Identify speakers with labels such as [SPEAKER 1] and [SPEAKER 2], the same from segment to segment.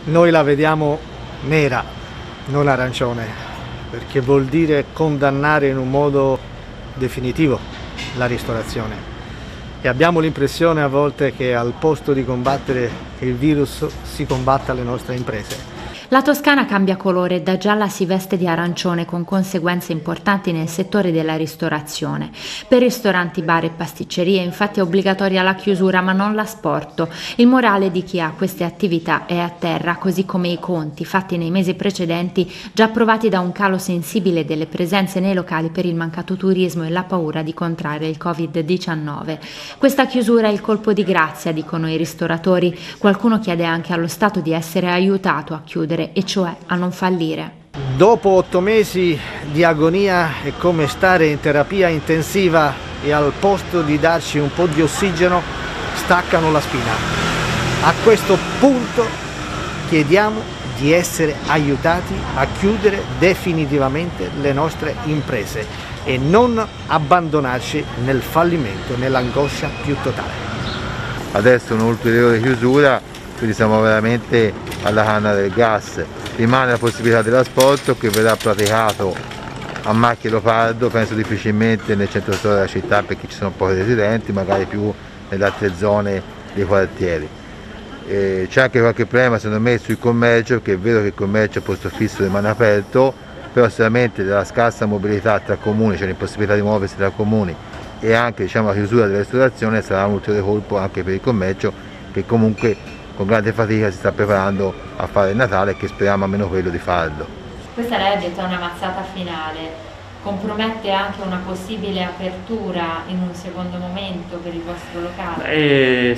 [SPEAKER 1] Noi la vediamo nera, non arancione, perché vuol dire condannare in un modo definitivo la ristorazione. E abbiamo l'impressione a volte che al posto di combattere il virus si combatta le nostre imprese.
[SPEAKER 2] La Toscana cambia colore e da gialla si veste di arancione, con conseguenze importanti nel settore della ristorazione. Per ristoranti, bar e pasticcerie infatti è obbligatoria la chiusura, ma non l'asporto. Il morale di chi ha queste attività è a terra, così come i conti fatti nei mesi precedenti, già approvati da un calo sensibile delle presenze nei locali per il mancato turismo e la paura di contrarre il Covid-19. Questa chiusura è il colpo di grazia, dicono i ristoratori. Qualcuno chiede anche allo Stato di essere aiutato a chiudere, e cioè a non fallire.
[SPEAKER 1] Dopo 8 mesi di agonia è come stare in terapia intensiva e al posto di darci un po' di ossigeno staccano la spina. A questo punto chiediamo di essere aiutati a chiudere definitivamente le nostre imprese e non abbandonarci nel fallimento, nell'angoscia più totale.
[SPEAKER 3] Adesso un ulteriore chiusura, quindi siamo veramente alla canna del gas. Rimane la possibilità dell'asporto che verrà praticato a macchia leopardo, penso difficilmente nel centro storico della città perché ci sono pochi residenti, magari più nelle altre zone dei quartieri. C'è anche qualche problema secondo me sul commercio, perché è vero che il commercio a posto fisso rimane aperto, però sicuramente della scarsa mobilità tra comuni, cioè l'impossibilità di muoversi tra comuni, e anche la chiusura della ristorazione sarà un ulteriore colpo anche per il commercio, che comunque con grande fatica si sta preparando a fare il Natale e che speriamo almeno quello di farlo.
[SPEAKER 2] Questa lei ha detto è una mazzata finale, compromette anche una possibile apertura in un secondo momento per il vostro locale?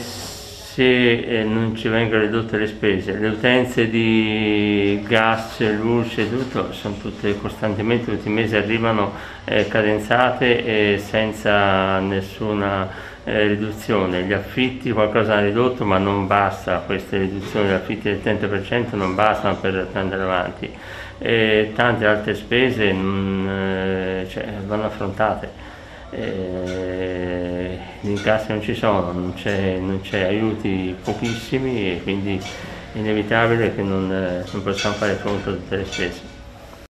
[SPEAKER 4] Se non ci vengono ridotte le spese, le utenze di gas, luce, tutto sono tutte costantemente, tutti i mesi arrivano cadenzate e senza nessuna riduzione. Gli affitti qualcosa hanno ridotto, ma non basta, queste riduzioni degli affitti del 30% non bastano per andare avanti, e tante altre spese vanno affrontate. Gli incassi non ci sono, non c'è aiuti pochissimi, e quindi è inevitabile che non possiamo fare fronte a tutte le spese.